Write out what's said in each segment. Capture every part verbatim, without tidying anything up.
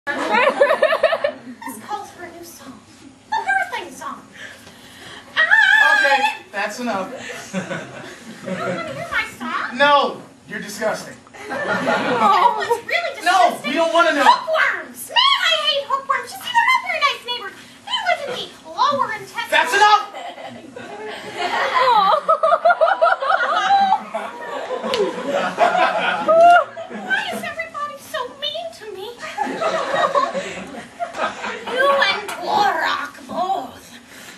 This calls for a new song. The birthday song. Okay, that's enough. You want to hear my song? No, you're disgusting. Oh, it's really disgusting. No, we don't want to know. Hookworms! Man, I hate hookworms. You see, they're not very nice neighbors. They live in the lower intestine. That's enough! Why is everybody so mean to me? You and Dvorak both.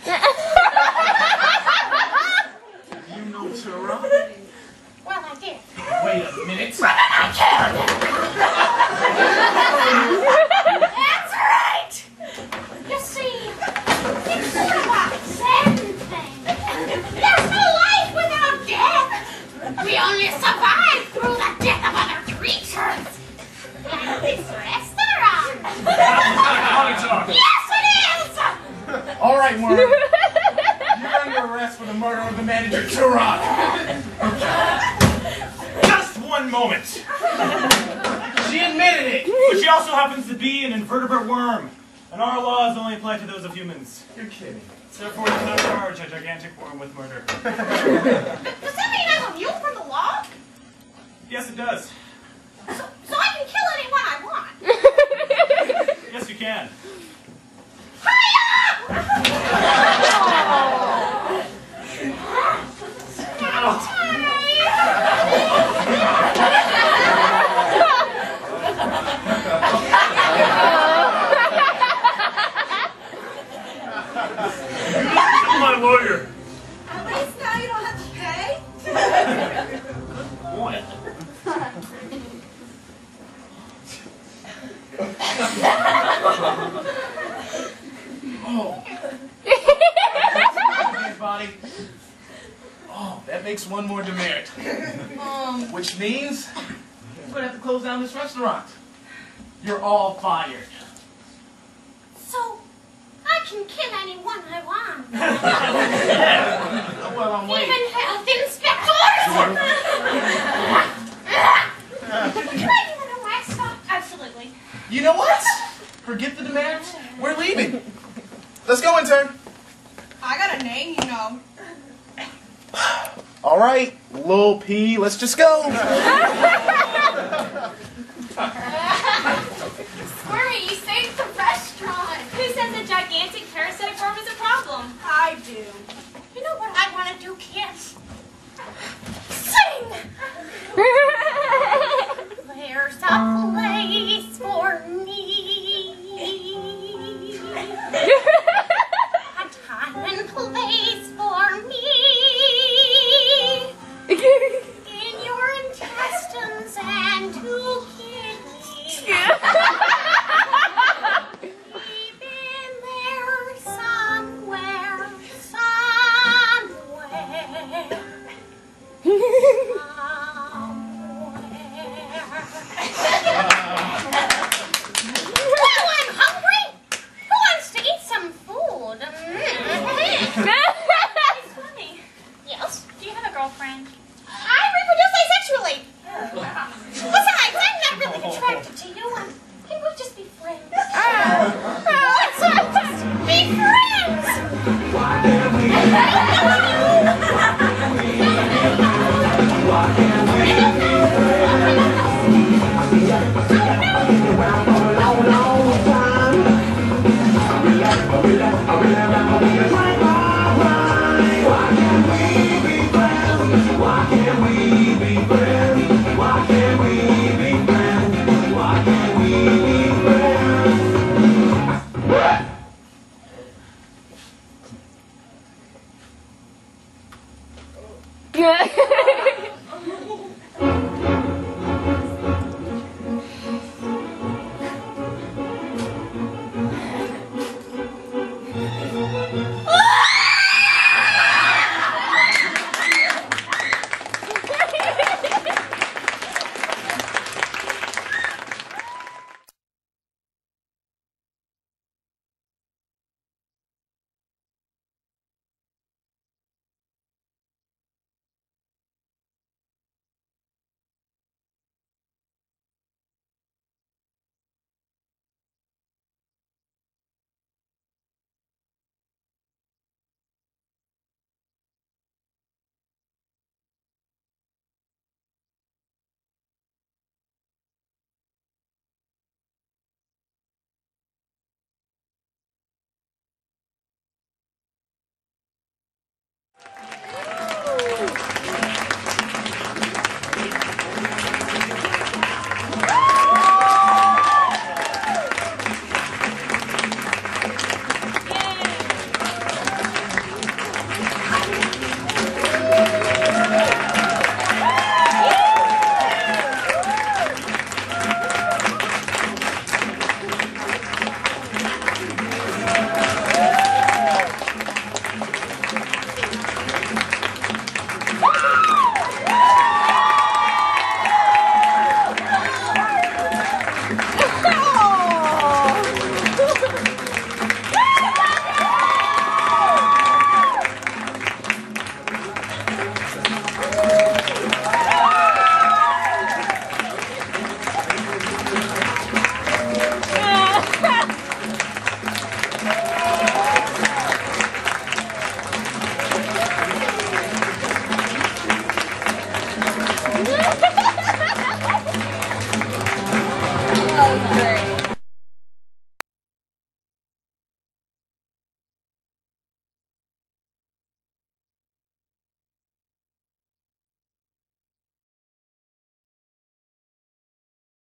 You know Turok? Well, I did. Wait a minute. But then I killed him. That's right. You see, it's sort of a Zen thing. There's no life without death. We only survive through the death of other creatures. Like this restaurant. Yes, it is. All right, Worm. You're under arrest for the murder of the manager, Turok. Just one moment. She admitted it. But she also happens to be an invertebrate worm, and our laws only apply to those of humans. You're kidding. Therefore, you cannot charge a gigantic worm with murder. Does that mean I'm immune from the law? Yes, it does. So, so I can kill anyone I want? Yes, you can. My lawyer. At least now you don't have to pay. What? Oh. Dead body. Oh, that makes one more demerit. Um, Which means we're gonna have to close down this restaurant. You're all fired. So, I can kill anyone I want. Well, I'm waiting. Even health inspectors! Can I give an arrest? Absolutely. You know what? Forget the demerits. We're leaving. Let's go, intern. I got a name, you know. All right, Lil P, let's just go. Squirmy, you